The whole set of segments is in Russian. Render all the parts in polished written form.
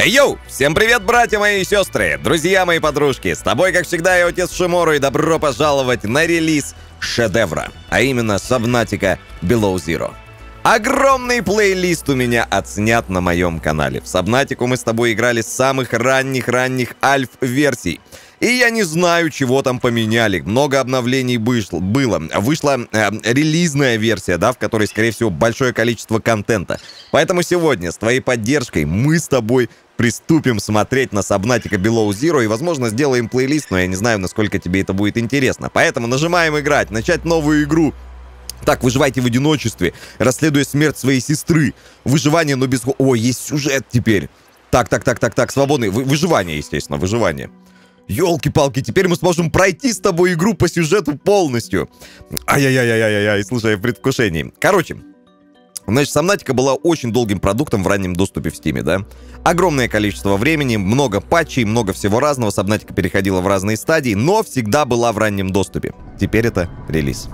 Йоу! Всем привет, братья мои и сестры, друзья мои, подружки. С тобой, как всегда, я отец Шимору, и добро пожаловать на релиз шедевра, а именно Subnautica Below Zero. Огромный плейлист у меня отснят на моем канале. В Subnautica мы с тобой играли с самых ранних альф-версий. И я не знаю, чего там поменяли. Много обновлений было. Вышла релизная версия, да, в которой, скорее всего, большое количество контента. Поэтому сегодня с твоей поддержкой мы с тобой приступим смотреть на Subnautica Below Zero и, возможно, сделаем плейлист, но я не знаю, насколько тебе это будет интересно. Поэтому нажимаем играть, начать новую игру. Так, выживайте в одиночестве, расследуя смерть своей сестры. Выживание, но без... О, есть сюжет теперь. Так, свободный. Выживание, естественно, выживание. Ёлки-палки, теперь мы сможем пройти с тобой игру по сюжету полностью. Ай-яй-яй-яй-яй, слушай, я в предвкушении. Короче, значит, Subnautica была очень долгим продуктом в раннем доступе в Steam, да? Огромное количество времени, много патчей, много всего разного. Subnautica переходила в разные стадии, но всегда была в раннем доступе. Теперь это релиз.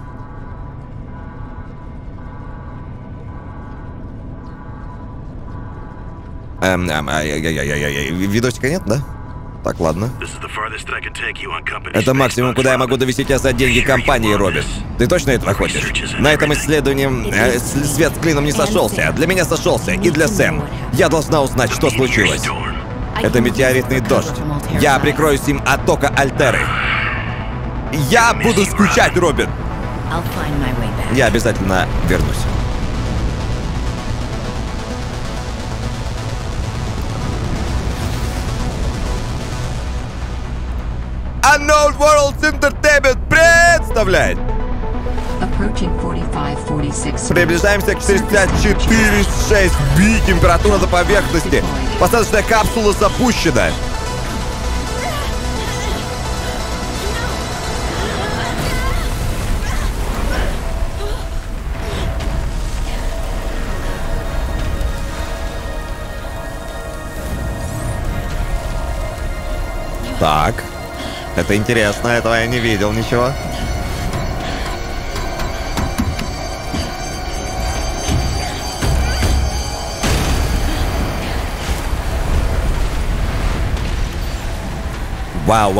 Видосика нет, да? Так, ладно. Это максимум, куда я могу довести тебя за деньги компании, Робин. Ты точно этого хочешь? На этом исследовании свет с клином не сошелся. Для меня сошелся. И для Сэм. Я должна узнать, что случилось. Это метеоритный дождь. Я прикроюсь им от тока Альтеры. Я буду скучать, Робин. Я обязательно вернусь. Unknown Worlds Entertainment представляет. Приближаемся к 64,6 Би, температура на поверхности. Посадочная капсула запущена. Так. Это интересно, этого я не видел ничего. Вау.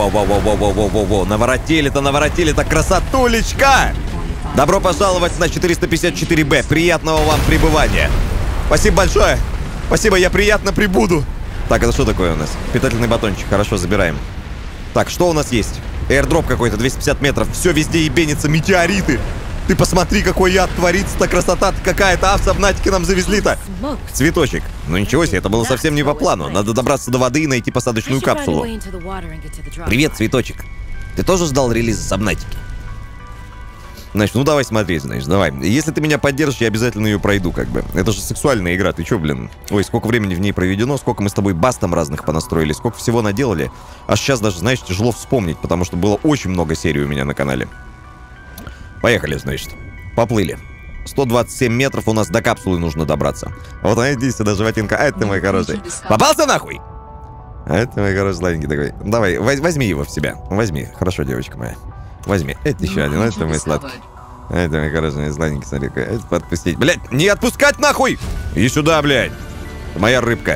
Наворотили-то красотулечка! Добро пожаловать на 454Б. Приятного вам пребывания. Спасибо большое. Спасибо, я приятно прибуду. Так, это что такое у нас? Питательный батончик. Хорошо, забираем. Так, что у нас есть? Airdrop какой-то, 250 метров. Все везде ебенится, метеориты. Ты посмотри, какой яд творится-то, красота какая-то. А в Subnautica нам завезли-то. Цветочек. Ну ничего себе, это было совсем не по плану. Надо добраться до воды и найти посадочную капсулу. Привет, Цветочек. Ты тоже ждал релиза Subnautica? Значит, ну давай смотреть, значит, давай. Если ты меня поддержишь, я обязательно ее пройду, как бы. Это же сексуальная игра, ты чё, блин? Ой, сколько времени в ней проведено, сколько мы с тобой баз там разных понастроили, сколько всего наделали. Аж сейчас даже, знаешь, тяжело вспомнить, потому что было очень много серий у меня на канале. Поехали, значит. Поплыли. 127 метров, у нас до капсулы нужно добраться. Вот она, иди сюда, животинка. А это ты мой хороший. Попался нахуй? А это мой хороший сладенький такой. Давай, возьми его в себя. Возьми. Хорошо, девочка моя. Возьми. Это еще один. Это мой сладкий. Это мой хороший сладенький, смотри. Это подпустить. Блядь, не отпускать нахуй! Иди сюда, блядь. Моя рыбка.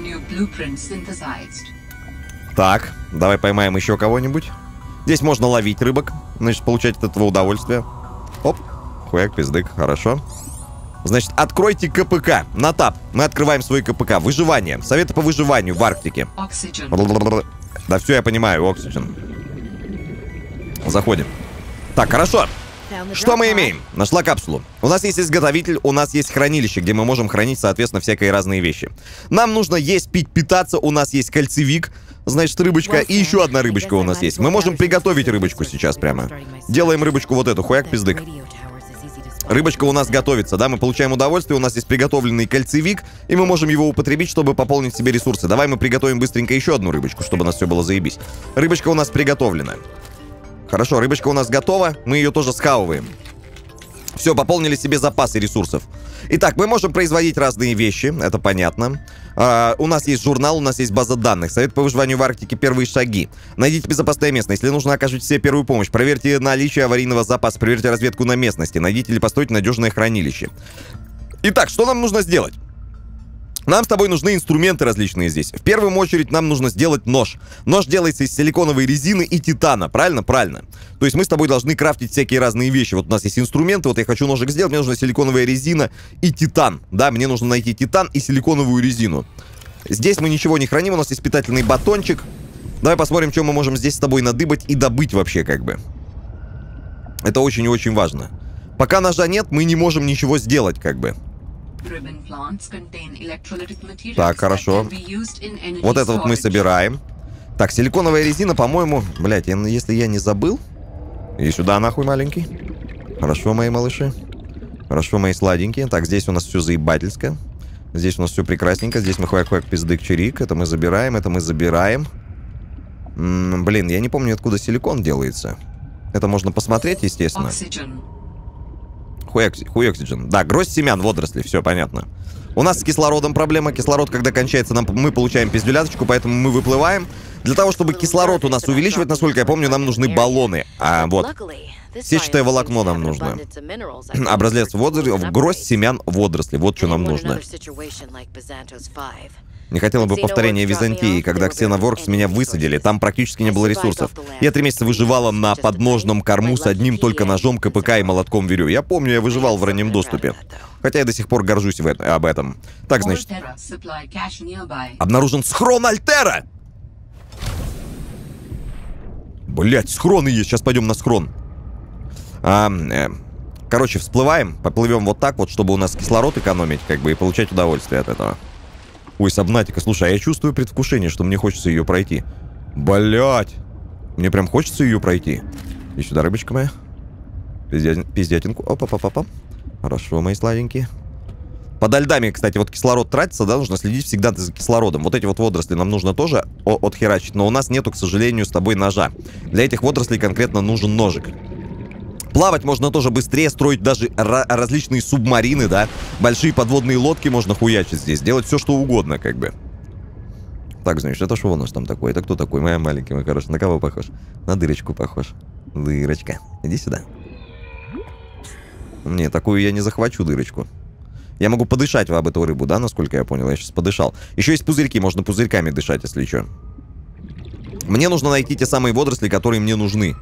Так, давай поймаем еще кого-нибудь. Здесь можно ловить рыбок. Значит, получать от этого удовольствие. Оп. Хуяк, пиздык. Хорошо. Значит, откройте КПК. На тап. Мы открываем свой КПК. Выживание. Советы по выживанию в Арктике. Да все, я понимаю. Оксиген. Заходим. Так, хорошо. Что мы имеем? Нашла капсулу. У нас есть изготовитель, у нас есть хранилище, где мы можем хранить, соответственно, всякие разные вещи. Нам нужно есть, пить, питаться. У нас есть кольцевик, значит, рыбочка. И еще одна рыбочка у нас есть. Мы можем приготовить рыбочку сейчас прямо. Делаем рыбочку вот эту, хуяк, пиздык. Рыбочка у нас готовится, да, мы получаем удовольствие, у нас есть приготовленный кольцевик, и мы можем его употребить, чтобы пополнить себе ресурсы. Давай мы приготовим быстренько еще одну рыбочку, чтобы у нас все было заебись. Рыбочка у нас приготовлена. Хорошо, рыбочка у нас готова, мы ее тоже схавываем. Все, пополнили себе запасы ресурсов. Итак, мы можем производить разные вещи, это понятно. У нас есть журнал, у нас есть база данных. Совет по выживанию в Арктике, первые шаги. Найдите безопасное место. Если нужно, окажите себе первую помощь. Проверьте наличие аварийного запаса, проверьте разведку на местности. Найдите или постройте надежное хранилище. Итак, что нам нужно сделать? Нам с тобой нужны инструменты различные здесь. В первую очередь нам нужно сделать нож. Нож делается из силиконовой резины и титана, правильно? Правильно. То есть мы с тобой должны крафтить всякие разные вещи. Вот у нас есть инструменты, вот я хочу ножик сделать, мне нужна силиконовая резина и титан. Да, мне нужно найти титан и силиконовую резину. Здесь мы ничего не храним, у нас есть питательный батончик. Давай посмотрим, что мы можем здесь с тобой надыбать и добыть вообще как бы. Это очень и очень важно. Пока ножа нет, мы не можем ничего сделать как бы. Так, хорошо. Вот это вот мы собираем. Так, силиконовая резина, по-моему... Блять, если я не забыл... И сюда нахуй, маленький. Хорошо, мои малыши. Хорошо, мои сладенькие. Так, здесь у нас все заебательское. Здесь у нас все прекрасненько. Здесь мы хуяк-хуяк пиздык-чирик. Это мы забираем, это мы забираем. Блин, я не помню, откуда силикон делается. Это можно посмотреть, естественно. Хуэксиджен. Да, гроздь семян, водоросли, все понятно. У нас с кислородом проблема. Кислород, когда кончается, мы получаем пиздюляточку, поэтому мы выплываем. Для того, чтобы кислород у нас увеличивать, насколько я помню, нам нужны баллоны. Вот. Сетчатое волокно нам нужно. Образец гроздь семян водорослей. Вот что нам нужно. Не хотела бы повторения Византии, когда Xenoworks меня высадили. Там практически не было ресурсов. Я 3 месяца выживала на подножном корму с одним только ножом, КПК и молотком верю. Я помню, я выживал в раннем доступе. Хотя я до сих пор горжусь об этом. Так, значит... Обнаружен схрон Альтера! Блять, схроны есть. Сейчас пойдем на схрон. Короче, всплываем. Поплывем вот так вот, чтобы у нас кислород экономить, как бы, и получать удовольствие от этого. Ой, Сабнатика, слушай, а я чувствую предвкушение, что мне хочется ее пройти. Блять! Мне прям хочется ее пройти. И сюда, рыбочка моя. Пиздятинку. Опа-па-па-па. Хорошо, мои сладенькие. Подо льдами, кстати, вот кислород тратится, да, нужно следить всегда за кислородом. Вот эти вот водоросли нам нужно тоже отхерачить, но у нас нету, к сожалению, с тобой ножа. Для этих водорослей конкретно нужен ножик. Плавать можно тоже быстрее, строить даже различные субмарины, да. Большие подводные лодки можно хуячить здесь, делать все, что угодно, как бы. Так, значит, это что у нас там такое? Это кто такой? Моя маленький, мой хороший. На кого похож? На дырочку похож. Дырочка. Иди сюда. Не, такую я не захвачу, дырочку. Я могу подышать об эту рыбу, да, насколько я понял? Я сейчас подышал. Еще есть пузырьки, можно пузырьками дышать, если что. Мне нужно найти те самые водоросли, которые мне нужны.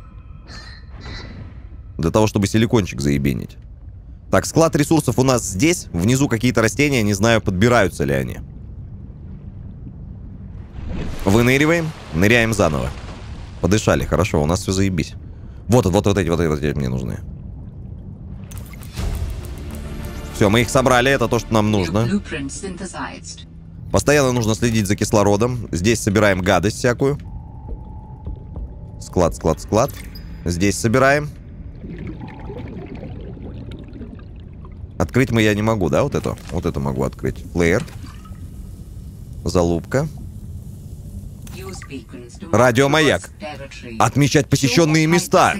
Для того, чтобы силикончик заебенить. Так, склад ресурсов у нас здесь. Внизу какие-то растения, не знаю, подбираются ли они. Выныриваем, ныряем заново. Подышали, хорошо, у нас все заебись. Вот эти мне нужны. Все, мы их собрали, это то, что нам нужно. Постоянно нужно следить за кислородом. Здесь собираем гадость всякую. Склад. Здесь собираем. Открыть я не могу, да, вот эту? Вот эту могу открыть. Плеер. Залупка. Радиомаяк. Отмечать посещенные места.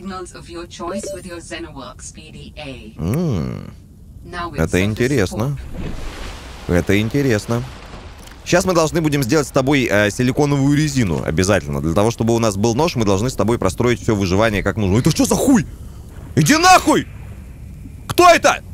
Это интересно. Это интересно. Сейчас мы должны будем сделать с тобой силиконовую резину. Обязательно. Для того, чтобы у нас был нож, мы должны с тобой простроить все выживание как нужно. Это что за хуй? Иди нахуй! Кто это?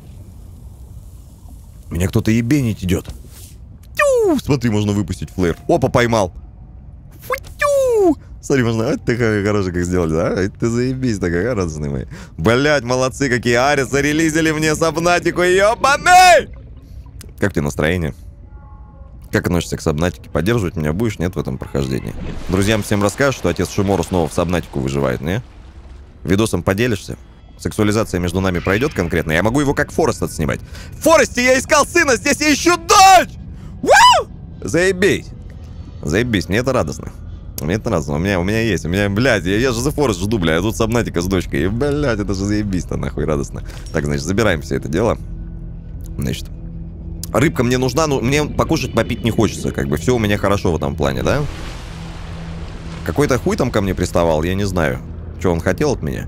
Меня кто-то ебенить идет. Тю! Смотри, можно выпустить флэр. Опа, поймал. Фу-тю! Смотри, можно... А, ты хороший как сделали, да? Ты заебись такая, радостный мой. Блять, молодцы какие. Арис зарелизили мне Сабнатику, ёбаный! Как тебе настроение? Как относишься к Сабнатике? Поддерживать меня будешь? Нет в этом прохождении. Друзьям всем расскажешь, что отец Шимору снова в Сабнатику выживает, не? Видосом поделишься? Сексуализация между нами пройдет конкретно? Я могу его как Форест отснимать. В Форесте я искал сына, здесь я ищу дочь! Вау! Заебись. Заебись, мне это радостно. Мне это радостно. У меня есть. У меня, блядь, я же за Форест жду, блядь. А тут Сабнатика с дочкой. И, блядь, это же заебись-то, нахуй, радостно. Так, значит, забираем все это дело. Значит, рыбка мне нужна, но мне покушать, попить не хочется. Как бы все у меня хорошо в этом плане, да? Какой-то хуй там ко мне приставал, я не знаю. Что он хотел от меня?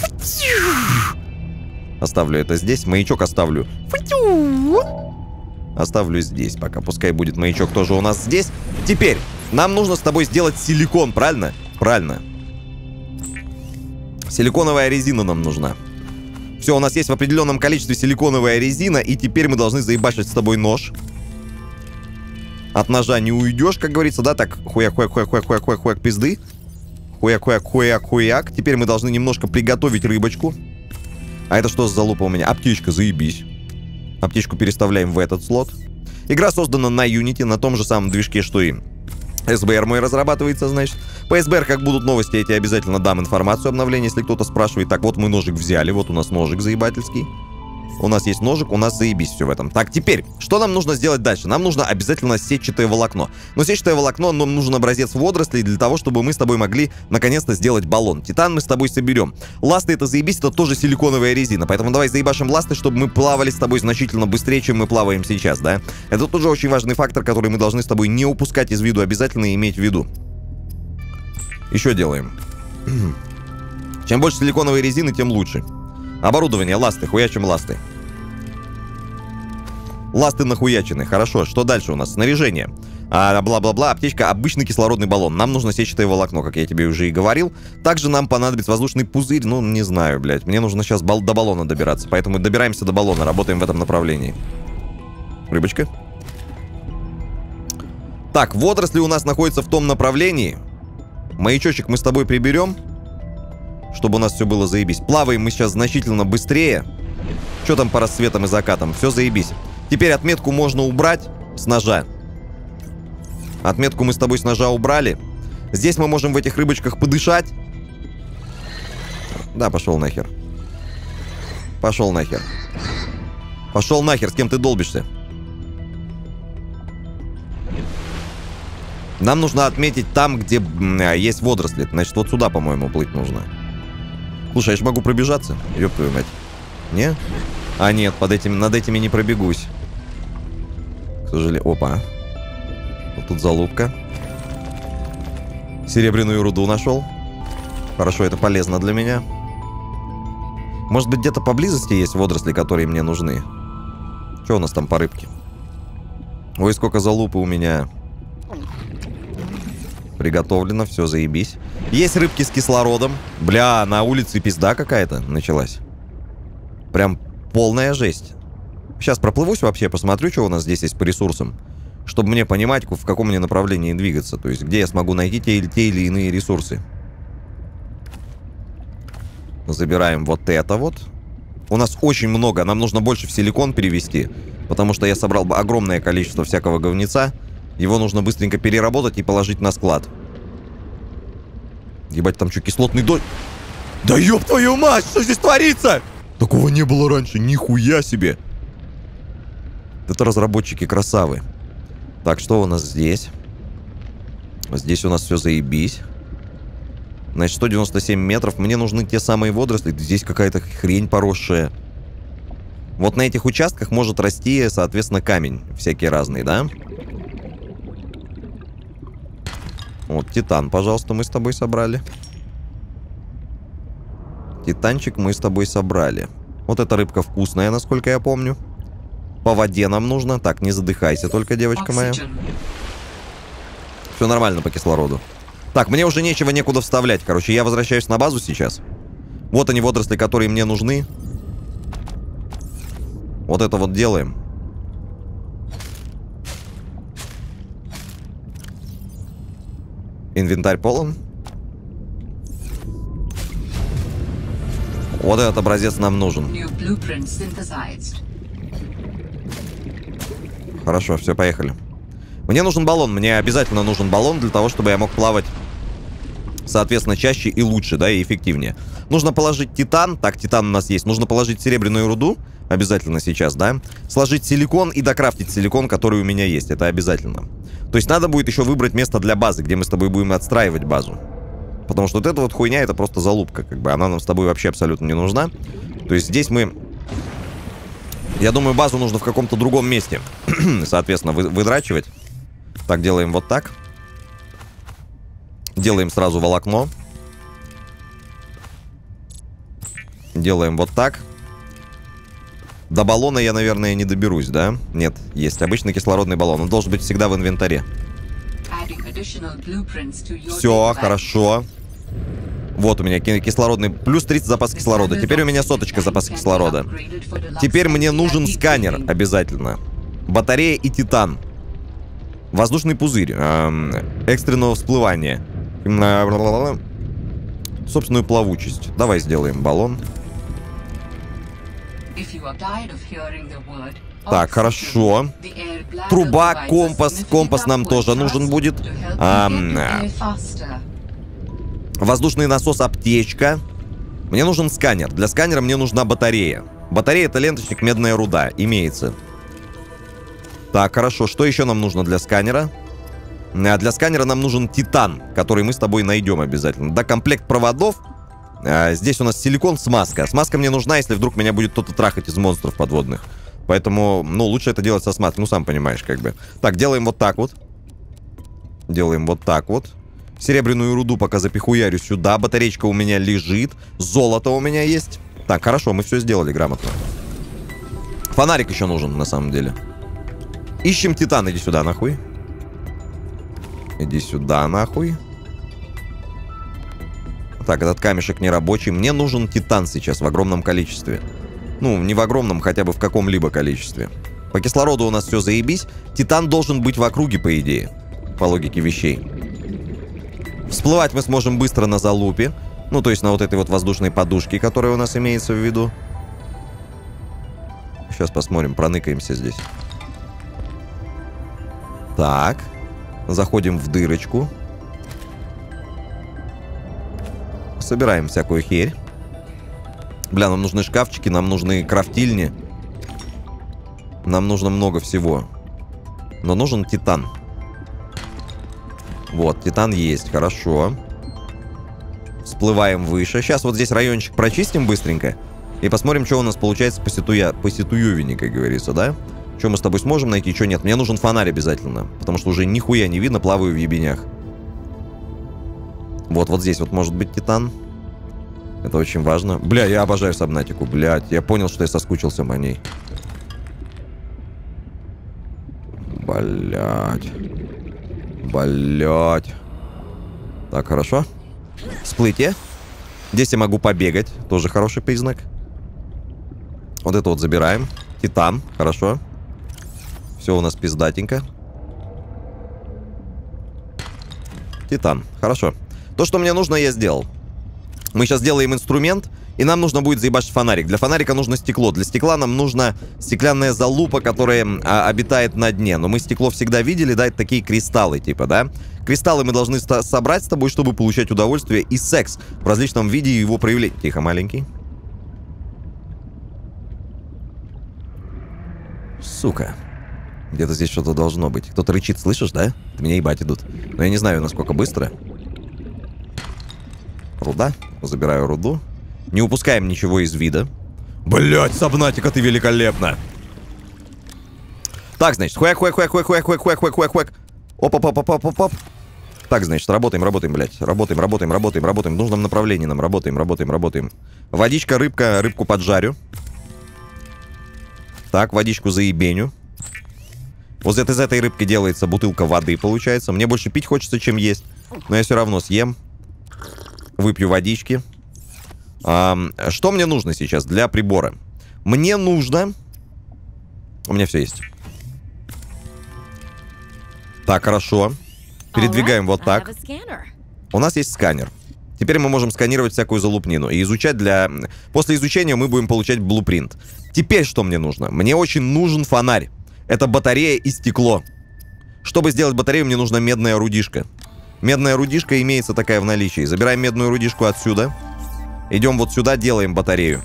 Оставлю это здесь. Маячок оставлю. Оставлю здесь пока. Пускай будет маячок тоже у нас здесь. Теперь нам нужно с тобой сделать силикон, правильно? Правильно. Силиконовая резина нам нужна. Все, у нас есть в определенном количестве силиконовая резина. И теперь мы должны заебашить с тобой нож. От ножа не уйдешь, как говорится, да? Так, хуяк-хуяк-хуяк-хуяк-хуяк-хуяк, пизды. Хуяк-хуяк-хуяк-хуяк. Теперь мы должны немножко приготовить рыбочку. А это что за залупа у меня? Аптечка, заебись. Аптечку переставляем в этот слот. Игра создана на Unity, на том же самом движке, что и СБР мой разрабатывается, значит. По СБР, как будут новости, я тебе обязательно дам информацию обновления, если кто-то спрашивает. Так, вот мы ножик взяли, вот у нас ножик заебательский. У нас есть ножик, у нас заебись все в этом. Так, теперь, что нам нужно сделать дальше? Нам нужно обязательно сетчатое волокно. Но сетчатое волокно, нам нужен образец водорослей для того, чтобы мы с тобой могли наконец-то сделать баллон. Титан мы с тобой соберем. Ласты это заебись, это тоже силиконовая резина. Поэтому давай заебашим ласты, чтобы мы плавали с тобой значительно быстрее, чем мы плаваем сейчас, да? Это тоже очень важный фактор, который мы должны с тобой не упускать из виду, обязательно иметь в виду. Еще делаем. Чем больше силиконовой резины, тем лучше. Оборудование, ласты, хуячим ласты. Ласты нахуячены, хорошо. Что дальше у нас? Снаряжение. Бла-бла-бла, аптечка, обычный кислородный баллон. Нам нужно сетчатое волокно, как я тебе уже и говорил. Также нам понадобится воздушный пузырь. Ну, не знаю, блядь. Мне нужно сейчас до баллона добираться. Поэтому добираемся до баллона, работаем в этом направлении. Рыбочка. Так, водоросли у нас находятся в том направлении. Маячочек мы с тобой приберем, чтобы у нас все было заебись. Плаваем мы сейчас значительно быстрее. Что там по рассветам и закатам? Все заебись. Теперь отметку можно убрать с ножа. Отметку мы с тобой с ножа убрали. Здесь мы можем в этих рыбочках подышать. Да, пошел нахер. Пошел нахер. Пошел нахер, с кем ты долбишься? Нам нужно отметить там, где есть водоросли. Значит, вот сюда, по-моему, плыть нужно. Слушай, я же могу пробежаться. Ёб твою мать. Не? А нет, над этими не пробегусь. К сожалению. Опа. Вот тут залупка. Серебряную руду нашел. Хорошо, это полезно для меня. Может быть, где-то поблизости есть водоросли, которые мне нужны. Что у нас там по рыбке? Ой, сколько залупы у меня. Приготовлено, все, заебись. Есть рыбки с кислородом. Бля, на улице пизда какая-то началась. Прям полная жесть. Сейчас проплывусь вообще, посмотрю, что у нас здесь есть по ресурсам. Чтобы мне понимать, в каком мне направлении двигаться. То есть, где я смогу найти те или иные ресурсы. Забираем вот это вот. У нас очень много. Нам нужно больше в силикон перевести. Потому что я собрал огромное количество всякого говнеца. Его нужно быстренько переработать и положить на склад. Ебать, там что, кислотный дождь? Да ёб твою мать, что здесь творится? Такого не было раньше, нихуя себе. Это разработчики красавы. Так, что у нас здесь? Здесь у нас все заебись. Значит, 197 метров. Мне нужны те самые водоросли. Здесь какая-то хрень поросшая. Вот на этих участках может расти, соответственно, камень. Всякие разные, да? Вот, титан, пожалуйста, мы с тобой собрали. Титанчик мы с тобой собрали. Вот эта рыбка вкусная, насколько я помню. По воде нам нужно. Так, не задыхайся только, девочка моя. Все нормально по кислороду. Так, мне уже нечего некуда вставлять. Короче, я возвращаюсь на базу сейчас. Вот они, водоросли, которые мне нужны. Вот это вот делаем. Инвентарь полон. Вот этот образец нам нужен. Хорошо, все, поехали. Мне нужен баллон. Мне обязательно нужен баллон для того, чтобы я мог плавать, соответственно, чаще и лучше, да, и эффективнее. Нужно положить титан. Так, титан у нас есть. Нужно положить серебряную руду. Обязательно сейчас, да. Сложить силикон и докрафтить силикон, который у меня есть. Это обязательно. То есть надо будет еще выбрать место для базы, где мы с тобой будем отстраивать базу. Потому что вот эта вот хуйня, это просто залупка, как бы. Она нам с тобой вообще абсолютно не нужна. То есть здесь мы... Я думаю, базу нужно в каком-то другом месте, соответственно, выдрачивать. Так, делаем вот так. Делаем сразу волокно. Делаем вот так. До баллона я, наверное, не доберусь, да? Нет, есть обычный кислородный баллон. Он должен быть всегда в инвентаре. Все, хорошо. Вот у меня кислородный... Плюс 30 запас кислорода. Теперь у меня соточка запаса кислорода. Теперь мне нужен сканер обязательно. Батарея и титан. Воздушный пузырь. Экстренного всплывания. Собственную плавучесть. Давай сделаем баллон. Так, хорошо. Труба, компас. Компас нам тоже нужен будет. Воздушный насос, аптечка. Мне нужен сканер. Для сканера мне нужна батарея. Батарея — это ленточник, медная руда. Имеется. Так, хорошо. Что еще нам нужно для сканера? Для сканера нам нужен титан, который мы с тобой найдем обязательно. Да, комплект проводов. Здесь у нас силикон, смазка. Смазка мне нужна, если вдруг меня будет кто-то трахать из монстров подводных. Поэтому, ну, лучше это делать со смазкой. Ну, сам понимаешь, как бы. Так, делаем вот так вот. Делаем вот так вот. Серебряную руду пока запихуярю сюда. Батарейка у меня лежит. Золото у меня есть. Так, хорошо, мы все сделали грамотно. Фонарик еще нужен, на самом деле. Ищем титан. Иди сюда, нахуй. Иди сюда, нахуй. Так, этот камешек не рабочий. Мне нужен титан сейчас в огромном количестве. Ну, не в огромном, хотя бы в каком-либо количестве. По кислороду у нас все заебись. Титан должен быть в округе, по идее. По логике вещей. Всплывать мы сможем быстро на залупе. Ну, то есть на вот этой вот воздушной подушке, которая у нас имеется в виду. Сейчас посмотрим, проныкаемся здесь. Так. Заходим в дырочку. Собираем всякую херь. Бля, нам нужны шкафчики, нам нужны крафтильни. Нам нужно много всего. Но нужен титан. Вот, титан есть, хорошо. Всплываем выше. Сейчас вот здесь райончик прочистим быстренько. И посмотрим, что у нас получается по ситуевине, как говорится, да? Что мы с тобой сможем найти, что нет. Мне нужен фонарь обязательно. Потому что уже нихуя не видно, плаваю в ебенях. Вот здесь вот может быть титан. Это очень важно. Бля, я обожаю Сабнатику, блядь. Я понял, что я соскучился по ней. Блядь. Блядь. Так, хорошо. Всплытие. Здесь я могу побегать. Тоже хороший признак. Вот это вот забираем. Титан. Хорошо. Все у нас пиздатенько. Титан. Хорошо. То, что мне нужно, я сделал. Мы сейчас делаем инструмент, и нам нужно будет заебашить фонарик. Для фонарика нужно стекло. Для стекла нам нужна стеклянная залупа, которая обитает на дне. Но мы стекло всегда видели, да, это такие кристаллы, типа, да? Кристаллы мы должны собрать с тобой, чтобы получать удовольствие и секс в различном виде и его проявления. Тихо, маленький. Сука. Где-то здесь что-то должно быть. Кто-то рычит, слышишь, да? Меня ебать идут. Но я не знаю, насколько быстро. Руда. Забираю руду. Не упускаем ничего из вида. Блять, Сабнатика, ты великолепна. Так, значит, хуяк. Оп. Так, значит, работаем, блядь. Работаем. В нужном направлении нам. Работаем. Водичка, рыбка. Рыбку поджарю. Так, водичку заебеню. Вот из этой рыбки делается бутылка воды, получается. Мне больше пить хочется, чем есть. Но я все равно съем. Выпью водички. Что мне нужно сейчас для прибора? Мне нужно... У меня все есть. Так, хорошо. Передвигаем вот так. У нас есть сканер. Теперь мы можем сканировать всякую залупнину и изучать для... После изучения мы будем получать блупринт. Теперь что мне нужно? Мне очень нужен фонарь. Это батарея и стекло. Чтобы сделать батарею, мне нужна медная рудишка. Медная рудишка имеется такая в наличии. Забираем медную рудишку отсюда. Идем вот сюда, делаем батарею.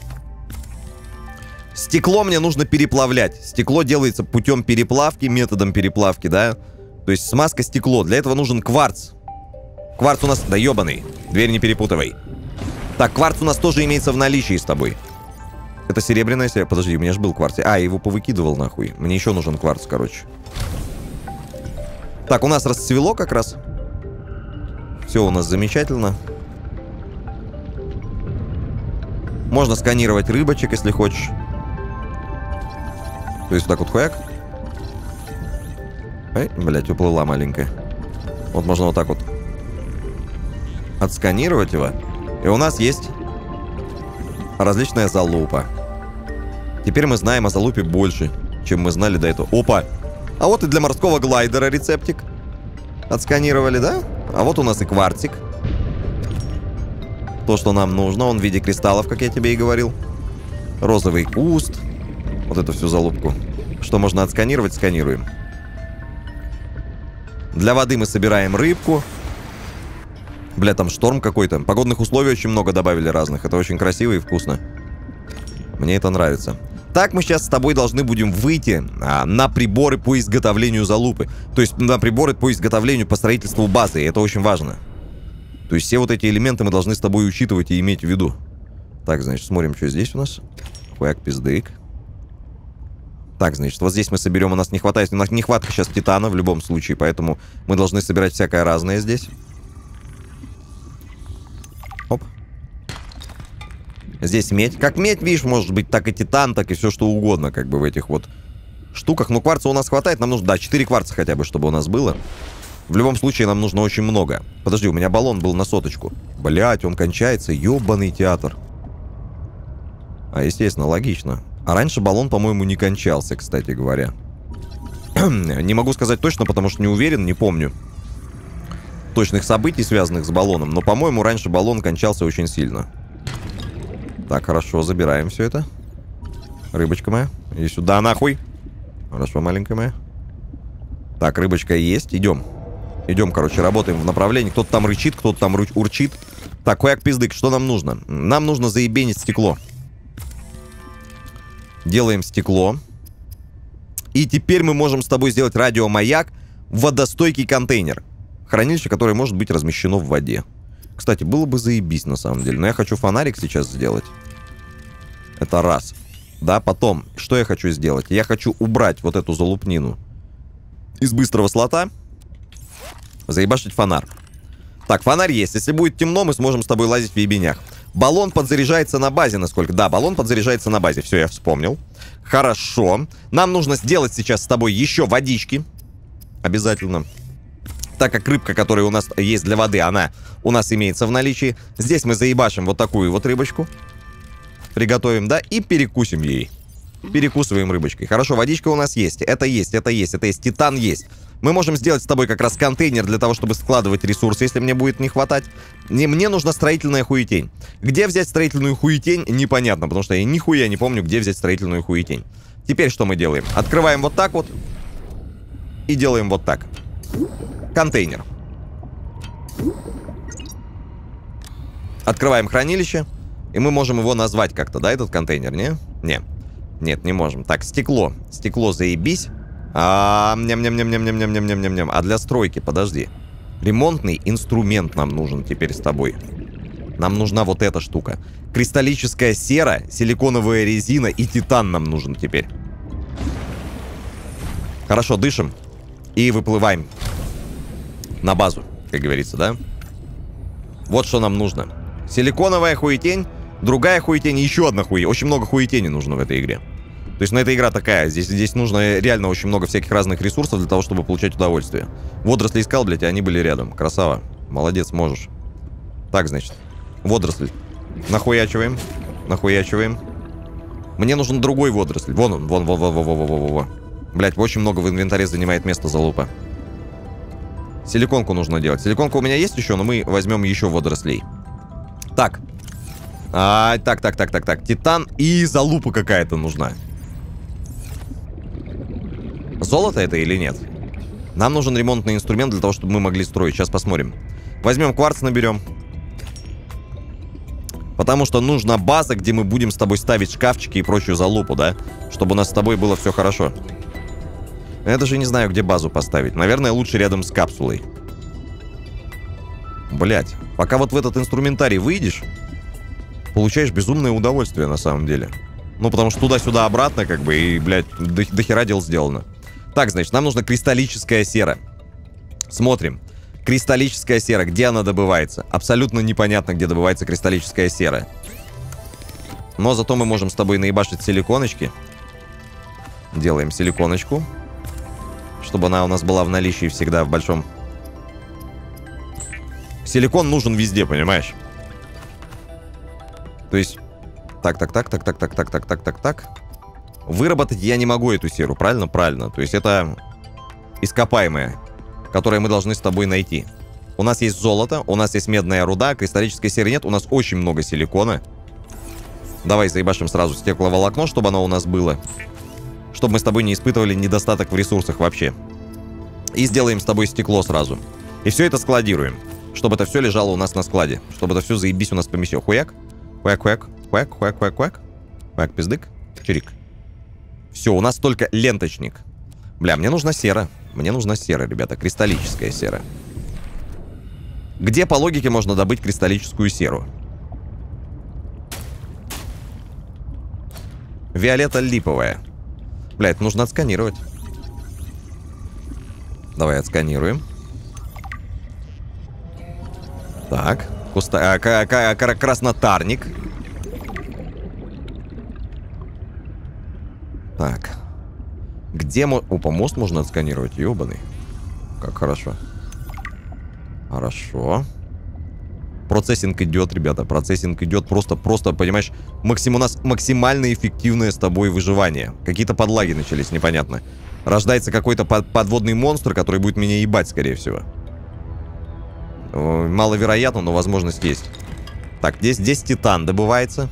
Стекло мне нужно переплавлять. Стекло делается путем переплавки, методом переплавки, да? То есть смазка стекло. Для этого нужен кварц. Кварц у нас... Да ебаный. Дверь не перепутывай. Так, кварц у нас тоже имеется в наличии с тобой. Это серебряная серия. Подожди, у меня же был кварц. А, я его повыкидывал нахуй. Мне еще нужен кварц, короче. Так, у нас расцвело как раз. Все у нас замечательно. Можно сканировать рыбочек, если хочешь. То есть вот так вот хуяк. Эй, блядь, уплыла маленькая. Вот можно вот так вот отсканировать его. И у нас есть различная залупа. Теперь мы знаем о залупе больше, чем мы знали до этого. Опа! А вот и для морского глайдера рецептик. Отсканировали, да? А вот у нас и кварцик. То, что нам нужно. Он в виде кристаллов, как я тебе и говорил. Розовый куст. Вот эту всю залупку. Что можно отсканировать, сканируем. Для воды мы собираем рыбку. Бля, там шторм какой-то. Погодных условий очень много добавили разных. Это очень красиво и вкусно. Мне это нравится. Так, мы сейчас с тобой должны будем выйти на приборы по изготовлению залупы. То есть на приборы по изготовлению, по строительству базы. И это очень важно. То есть все вот эти элементы мы должны с тобой учитывать и иметь в виду. Так, значит, смотрим, что здесь у нас. Хуяк, пиздык. Так, значит, вот здесь мы соберем. У нас не хватает. У нас нехватка сейчас титана в любом случае. Поэтому мы должны собирать всякое разное здесь. Оп. Здесь медь. Как медь, видишь, может быть, так и титан, так и все что угодно, как бы в этих вот штуках. Но кварца у нас хватает. Нам нужно, да, 4 кварца хотя бы, чтобы у нас было. В любом случае, нам нужно очень много. Подожди, у меня баллон был на 100. Блять, он кончается. Ёбаный театр. А, естественно, логично. А раньше баллон, по-моему, не кончался, кстати говоря. Не могу сказать точно, потому что не уверен, не помню точных событий, связанных с баллоном. Но, по-моему, раньше баллон кончался очень сильно. Так, хорошо, забираем все это. Рыбочка моя. И сюда нахуй. Хорошо, маленькая моя. Так, рыбочка есть. Идем. Идем, короче, работаем в направлении. Кто-то там рычит, кто-то там урчит. Так, хуяк пиздык, что нам нужно? Нам нужно заебенить стекло. Делаем стекло. И теперь мы можем с тобой сделать радиомаяк, водостойкий контейнер. Хранилище, которое может быть размещено в воде. Кстати, было бы заебись на самом деле. Но я хочу фонарик сейчас сделать. Это раз. Да, потом, что я хочу сделать? Я хочу убрать вот эту залупнину из быстрого слота. Заебашить фонарь. Так, фонарь есть. Если будет темно, мы сможем с тобой лазить в ебенях. Баллон подзаряжается на базе, насколько... Да, баллон подзаряжается на базе. Все, я вспомнил. Хорошо. Нам нужно сделать сейчас с тобой еще водички. Обязательно. Так как рыбка, которая у нас есть для воды, она у нас имеется в наличии. Здесь мы заебашим вот такую вот рыбочку. Приготовим, да, и перекусим ей. Перекусываем рыбочкой. Хорошо, водичка у нас есть. Это есть, это есть, это есть. Титан есть. Мы можем сделать с тобой как раз контейнер для того, чтобы складывать ресурсы, если мне будет не хватать. Мне нужна строительная хуетень. Где взять строительную хуетень, непонятно, потому что я нихуя не помню, где взять строительную хуетень. Теперь что мы делаем? Открываем вот так вот. И делаем вот так. Контейнер. Открываем хранилище. И мы можем его назвать как-то, да, этот контейнер, не? Не. Нет, не можем. Так, стекло. Стекло, заебись. Ням-ням-ням-ням-ням-ням-ням-ням-ням. А для стройки, подожди. Ремонтный инструмент нам нужен теперь с тобой. Нам нужна вот эта штука. Кристаллическая сера, силиконовая резина и титан нам нужен теперь. Хорошо, дышим. И выплываем на базу, как говорится, да? Вот что нам нужно. Силиконовая хуетень, другая хуетень и еще одна хуетень. Очень много хуетени нужно в этой игре. То есть, эта игра такая. Здесь нужно реально очень много всяких разных ресурсов для того, чтобы получать удовольствие. Водоросли искал, блядь, и они были рядом. Красава. Молодец, можешь. Так, значит. Водоросль. Нахуячиваем. Нахуячиваем. Мне нужен другой водоросль. Вон он. Вон. Блядь, очень много в инвентаре занимает место залупа. Силиконку нужно делать. Силиконка у меня есть еще, но мы возьмем еще водорослей. Так. Так. Титан и залупа какая-то нужна. Золото это или нет? Нам нужен ремонтный инструмент для того, чтобы мы могли строить. Сейчас посмотрим. Возьмем кварц, наберем. Потому что нужна база, где мы будем с тобой ставить шкафчики и прочую залупу, да? Чтобы у нас с тобой было все хорошо. Я даже не знаю, где базу поставить. Наверное, лучше рядом с капсулой. Блять. Пока вот в этот инструментарий выйдешь, получаешь безумное удовольствие на самом деле. Ну, потому что туда-сюда обратно, как бы, и, блядь, до хера дел сделано. Так, значит, нам нужна кристаллическая сера. Смотрим. Кристаллическая сера. Где она добывается? Абсолютно непонятно, где добывается кристаллическая сера. Но зато мы можем с тобой наебашить силиконочки. Делаем силиконочку. Чтобы она у нас была в наличии всегда в большом. Силикон нужен везде, понимаешь? То есть... Так. Выработать я не могу эту серу, правильно? Правильно. То есть это ископаемое, которое мы должны с тобой найти. У нас есть золото, у нас есть медная руда, кристаллической серы нет, у нас очень много силикона. Давай заебашим сразу стекловолокно, чтобы оно у нас было. Чтобы мы с тобой не испытывали недостаток в ресурсах вообще. И сделаем с тобой стекло сразу. И все это складируем. Чтобы это все лежало у нас на складе. Чтобы это все заебись у нас поместило. Хуяк. Хуяк, хуяк, хуяк, хуяк, хуяк. Хуяк, пиздык. Чирик. Все, у нас только ленточник. Бля, мне нужна сера. Мне нужна сера, ребята. Кристаллическая сера. Где по логике можно добыть кристаллическую серу? Виолетта липовая. Бля, это нужно отсканировать. Давай отсканируем. Так. Краснотарник. Так. Где опа, мост можно отсканировать? Ёбаный. Как хорошо. Хорошо. Процессинг идет, ребята. Процессинг идет. Просто, понимаешь, у нас максимально эффективное с тобой выживание. Какие-то подлаги начались, непонятно. Рождается какой-то подводный монстр, который будет меня ебать, скорее всего. Маловероятно, но возможность есть. Так, здесь титан добывается.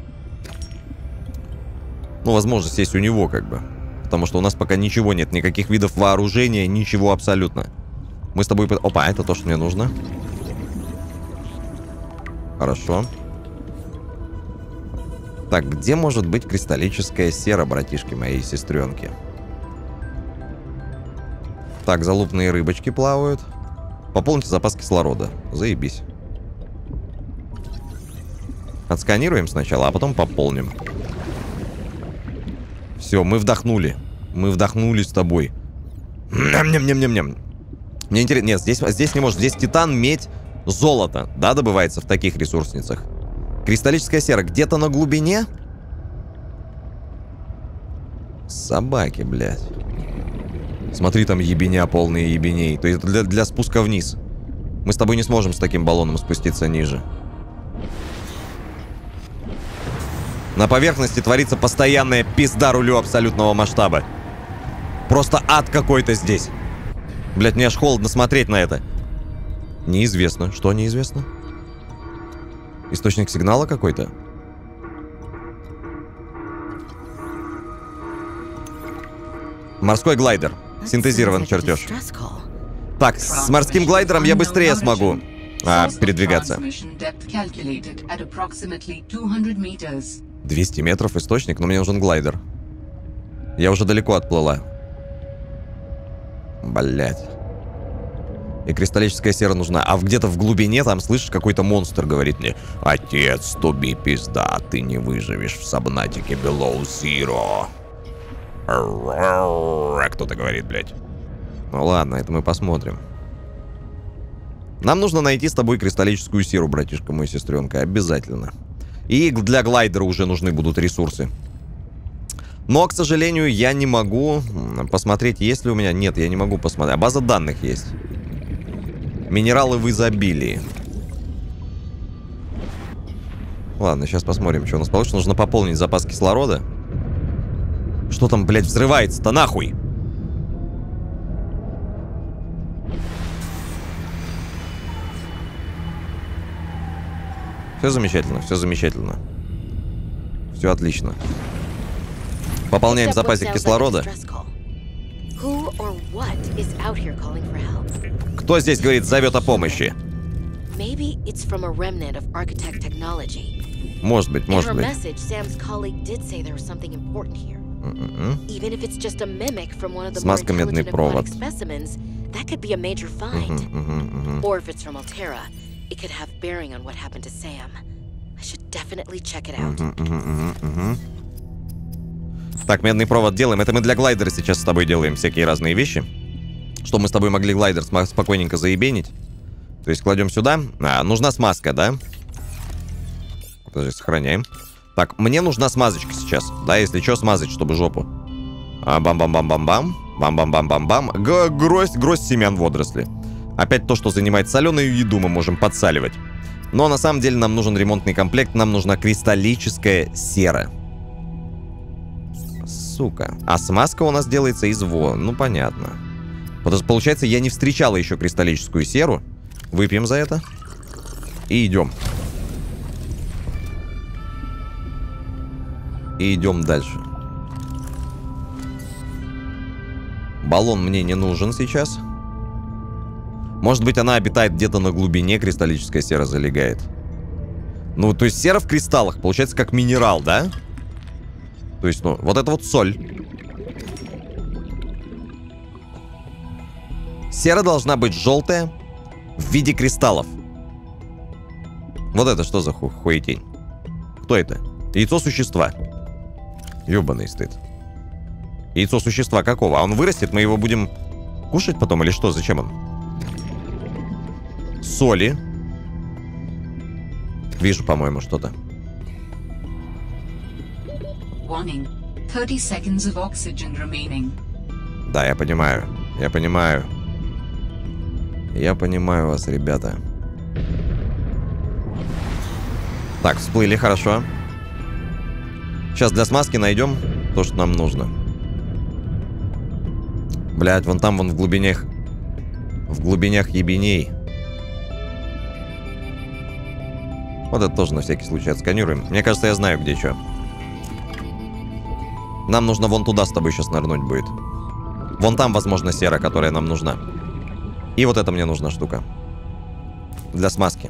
Ну, возможность есть у него, как бы. Потому что у нас пока ничего нет. Никаких видов вооружения, ничего абсолютно. Мы с тобой... Опа, это то, что мне нужно. Хорошо. Так, где может быть кристаллическая сера, братишки моей сестренки? Так, залупные рыбочки плавают. Пополните запас кислорода. Заебись. Отсканируем сначала, а потом пополним. Все, мы вдохнули. Мы вдохнули с тобой. Ням-ням-ням-ням-ням. Мне интересно... Нет, здесь не может. Здесь титан, медь, золото. Да, добывается в таких ресурсницах. Кристаллическая сера где-то на глубине? Собаки, блядь. Смотри, там ебеня, полные ебеней. То есть для спуска вниз. Мы с тобой не сможем с таким баллоном спуститься ниже. На поверхности творится постоянная пизда рулю абсолютного масштаба. Просто ад какой-то здесь. Блядь, мне аж холодно смотреть на это. Неизвестно. Что неизвестно? Источник сигнала какой-то? Морской глайдер. Синтезирован чертеж. Так, с морским глайдером я быстрее смогу передвигаться. 200 метров источник, но мне нужен глайдер. Я уже далеко отплыла. Блять. И кристаллическая сера нужна. А где-то в глубине там, слышишь, какой-то монстр говорит мне: отец, туби пизда, ты не выживешь в сабнатике Below Zero. Кто-то говорит, блядь. Ну ладно, это мы посмотрим. Нам нужно найти с тобой кристаллическую серу, братишка мой, сестренка. Обязательно. И для глайдера уже нужны будут ресурсы. Но, к сожалению, я не могу посмотреть, есть ли у меня... Нет, я не могу посмотреть. А база данных есть. Минералы в изобилии. Ладно, сейчас посмотрим, что у нас получится. Нужно пополнить запас кислорода. Что там, блядь, взрывается-то нахуй? Все замечательно, все замечательно. Все отлично. Пополняем запасик кислорода. Кто здесь говорит, зовет о помощи? Может быть, может быть. Смазка, медный провод. Так, медный провод делаем. Это мы для глайдера сейчас с тобой делаем всякие разные вещи. Чтобы мы с тобой могли глайдер спокойненько заебенить. То есть кладем сюда. Нужна смазка, да? Подожди, сохраняем. Так, мне нужна смазочка сейчас. Да, если что, смазать, чтобы жопу. Бам-бам-бам-бам-бам. Бам-бам-бам-бам-бам. Гроздь семян водоросли. Опять то, что занимает соленую еду, мы можем подсаливать. Но на самом деле нам нужен ремонтный комплект. Нам нужна кристаллическая сера. Сука. А смазка у нас делается из Ну, понятно. Получается, я не встречала еще кристаллическую серу. Выпьем за это. И идем. И идем дальше. Баллон мне не нужен сейчас. Может быть, она обитает где-то на глубине, кристаллическая сера залегает. Ну, то есть сера в кристаллах, получается, как минерал, да? То есть, ну, вот это вот соль. Сера должна быть желтая в виде кристаллов. Вот это что за хуетень? Кто это? Яйцо существа. Ёбаный стыд. Яйцо существа какого? А он вырастет, мы его будем кушать потом или что? Зачем он? Соли. Вижу, по-моему, что-то. Да, я понимаю. Я понимаю. Я понимаю вас, ребята. Так, всплыли, хорошо. Сейчас для смазки найдем то, что нам нужно. Блядь, вон там, вон в глубинях. В глубинях ебеней. Вот это тоже на всякий случай отсканируем. Мне кажется, я знаю, где что. Нам нужно вон туда с тобой сейчас нырнуть будет. Вон там, возможно, сера, которая нам нужна. И вот это мне нужна штука. Для смазки.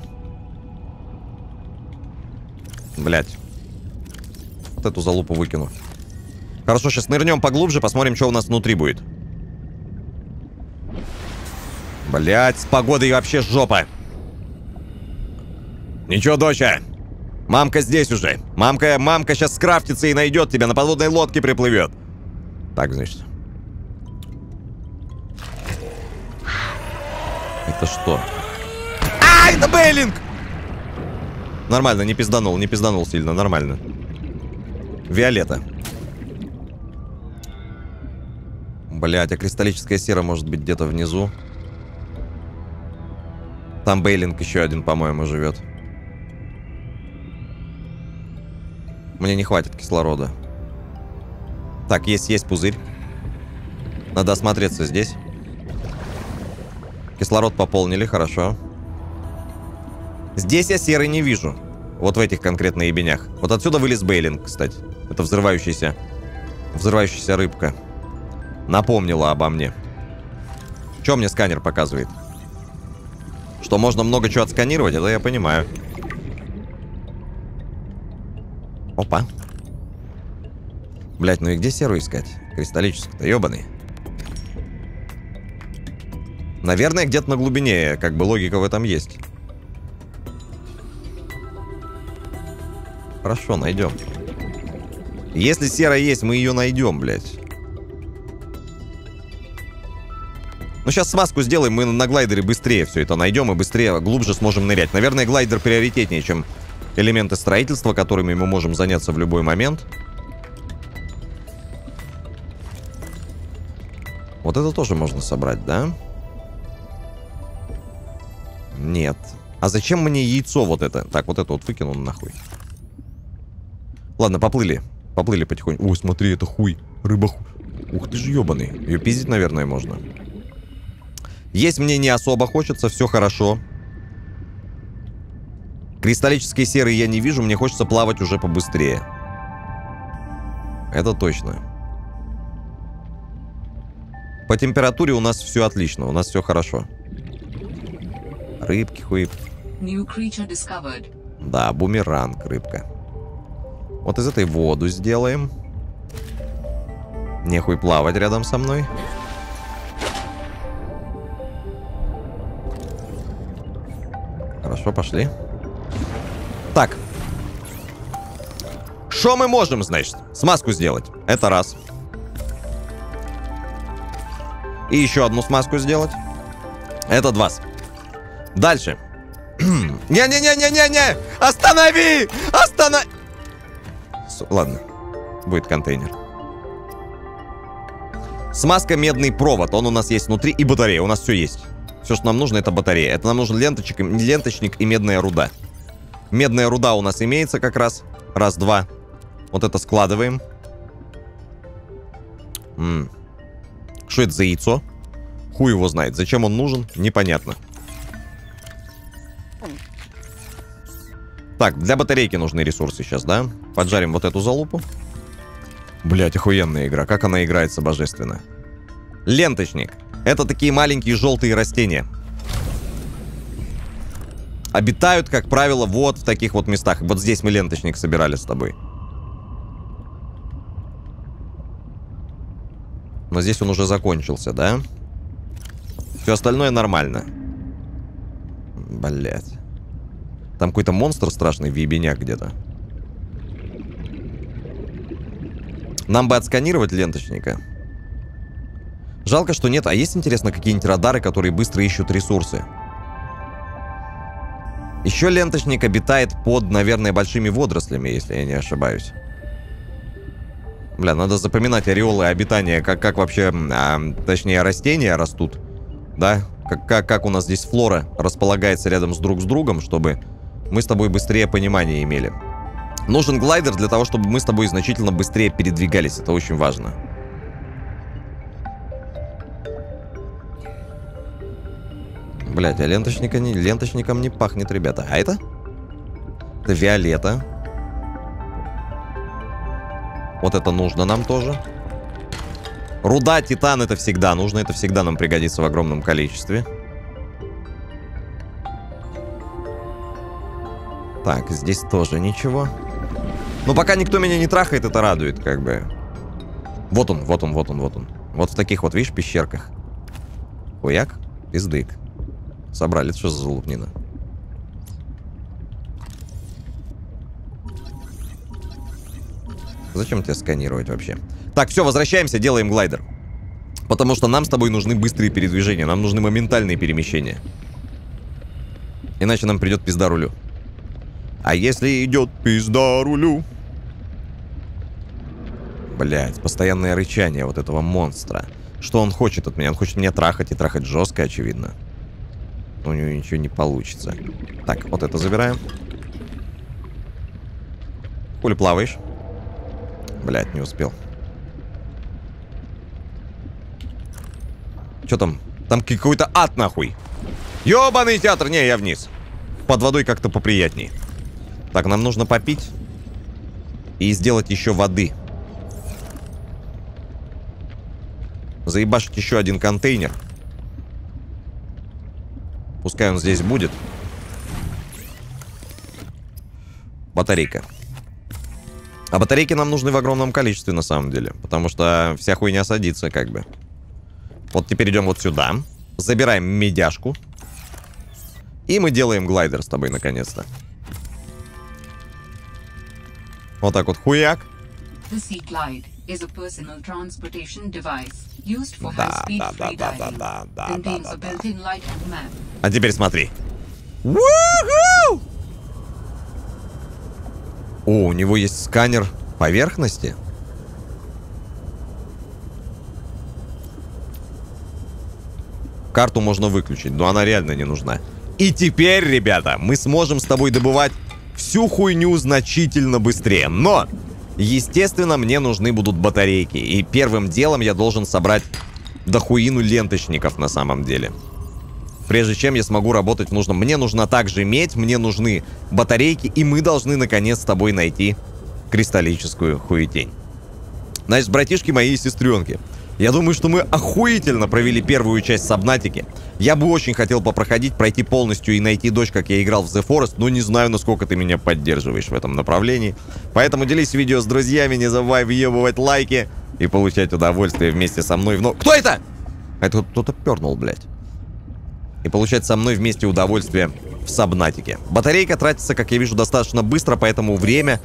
Блять. Вот эту залупу выкину. Хорошо, сейчас нырнем поглубже, посмотрим, что у нас внутри будет. Блять, с погодой вообще жопа. Ничего, доча. Мамка здесь уже. Мамка сейчас скрафтится и найдет тебя, на подводной лодке приплывет. Так, значит. Это что? А, это Бейлинг! Нормально, не пизданул сильно, нормально. Виолетта. Блять, а кристаллическая сера может быть где-то внизу. Там Бейлинг еще один, по-моему, живет. Мне не хватит кислорода. Так, есть пузырь. Надо осмотреться здесь. Кислород пополнили, хорошо. Здесь я серый не вижу. Вот в этих конкретно ебенях. Вот отсюда вылез Бейлинг, кстати. Это взрывающаяся рыбка. Напомнила обо мне. Что мне сканер показывает? Что можно много чего отсканировать, это я понимаю. Опа. Блять, ну и где серу искать? Кристаллическую-то, ебаный. Наверное, где-то на глубине, как бы логика в этом есть. Хорошо, найдем. Если сера есть, мы ее найдем, блядь. Ну, сейчас смазку сделаем, мы на глайдере быстрее все это найдем и быстрее, глубже сможем нырять. Наверное, глайдер приоритетнее, чем элементы строительства, которыми мы можем заняться в любой момент. Вот это тоже можно собрать, да? Нет. А зачем мне яйцо вот это? Так, вот это вот выкинул нахуй. Ладно, поплыли. Поплыли потихоньку. Ой, смотри, это хуй. Рыба хуй. Ух ты ж ебаный. Ее пиздить, наверное, можно. Есть мне не особо хочется, все хорошо. Кристаллической серы я не вижу, мне хочется плавать уже побыстрее. Это точно. По температуре у нас все отлично, у нас все хорошо. Рыбки, хуй. Да, бумеранг, рыбка. Вот из этой воду сделаем. Нехуй плавать рядом со мной. Хорошо, пошли. Так. Что мы можем, значит? Смазку сделать. Это раз. И еще одну смазку сделать. Это два. Дальше. Не-не-не-не-не-не! Останови! Останови! Ладно. Будет контейнер. Смазка, медный провод. Он у нас есть внутри. И батарея. У нас все есть. Все, что нам нужно, это батарея. Это нам нужен ленточник и медная руда. Медная руда у нас имеется как раз. Раз, два. Вот это складываем. Что это за яйцо? Хуй его знает. Зачем он нужен, непонятно. Так, для батарейки нужны ресурсы сейчас, да? Поджарим вот эту залупу. Блять, охуенная игра. Как она играется божественно. Ленточник. Это такие маленькие желтые растения. Обитают, как правило, вот в таких вот местах. Вот здесь мы ленточник собирали с тобой. Но здесь он уже закончился, да? Все остальное нормально. Блять. Там какой-то монстр страшный в ебенях где-то. Нам бы отсканировать ленточника. Жалко, что нет. А есть, интересно, какие-нибудь радары, которые быстро ищут ресурсы? Еще ленточник обитает под, наверное, большими водорослями, если я не ошибаюсь. Бля, надо запоминать ореолы обитания, как вообще, точнее, растения растут. Да? Как у нас здесь флора располагается рядом с друг с другом, чтобы мы с тобой быстрее понимание имели. Нужен глайдер для того, чтобы мы с тобой значительно быстрее передвигались. Это очень важно. Блять, а ленточником не пахнет, ребята. А это? Это Виолетта. Вот это нужно нам тоже. Руда, титан, это всегда нужно. Это всегда нам пригодится в огромном количестве. Так, здесь тоже ничего. Но пока никто меня не трахает, это радует, как бы. Вот он, вот он, вот он, вот он. Вот в таких вот, видишь, пещерках. Хуяк, пиздык. Собрали, это что за залупнина? Зачем тебя сканировать вообще? Так, все, возвращаемся, делаем глайдер. Потому что нам с тобой нужны быстрые передвижения. Нам нужны моментальные перемещения. Иначе нам придет пизда рулю. А если идет пизда рулю? Блять, постоянное рычание вот этого монстра. Что он хочет от меня? Он хочет меня трахать и трахать жестко, очевидно. У него ничего не получится. Так, вот это забираем. Хули плаваешь? Блять, не успел. Что там? Там какой-то ад, нахуй. Ёбаный театр. Не, я вниз. Под водой как-то поприятней. Так, нам нужно попить. И сделать еще воды. Заебашить еще один контейнер. Пускай он здесь будет. Батарейка. А батарейки нам нужны в огромном количестве, на самом деле. Потому что вся хуйня садится, как бы. Вот теперь идем вот сюда. Забираем медяшку. И мы делаем глайдер с тобой, наконец-то. Вот так вот, хуяк. А теперь смотри. У-ху! О, у него есть сканер поверхности. Карту можно выключить, но она реально не нужна. И теперь, ребята, мы сможем с тобой добывать всю хуйню значительно быстрее. Но, естественно, мне нужны будут батарейки. И первым делом я должен собрать дохуину ленточников на самом деле. Прежде чем я смогу работать в нужном. Мне нужна также медь, мне нужны батарейки. И мы должны, наконец, с тобой найти кристаллическую хуетень. Значит, братишки мои и сестренки, я думаю, что мы охуительно провели первую часть Сабнатики. Я бы очень хотел попроходить, пройти полностью и найти дочь, как я играл в The Forest, но не знаю, насколько ты меня поддерживаешь в этом направлении. Поэтому делись видео с друзьями, не забывай въебывать лайки и получать удовольствие вместе со мной. Кто это? Это кто-то пернул, блядь. И получать со мной вместе удовольствие в Сабнатике. Батарейка тратится, как я вижу, достаточно быстро, поэтому время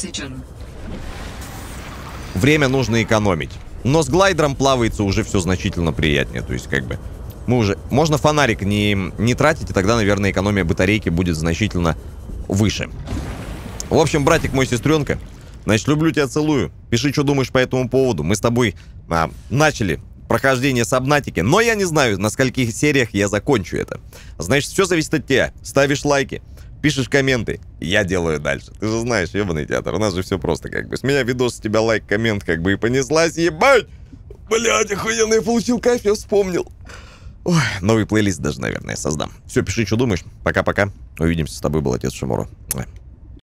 нужно экономить. Но с глайдером плавается уже все значительно приятнее. То есть, как бы, мы уже... Можно фонарик не тратить, и тогда, наверное, экономия батарейки будет значительно выше. В общем, братик мой, сестренка, значит, люблю тебя, целую. Пиши, что думаешь по этому поводу. Мы с тобой начали прохождение Сабнатики, но я не знаю, на скольких сериях я закончу это. Значит, все зависит от тебя. Ставишь лайки, пишешь комменты, я делаю дальше. Ты же знаешь, ебаный театр, у нас же все просто, как бы. С меня видос, с тебя лайк, коммент, как бы, и понеслась, ебать! Блядь, охуенно, я получил кайф, я вспомнил. Ой, новый плейлист даже, наверное, создам. Все, пиши, что думаешь. Пока-пока. Увидимся. С тобой был отец Шимуро.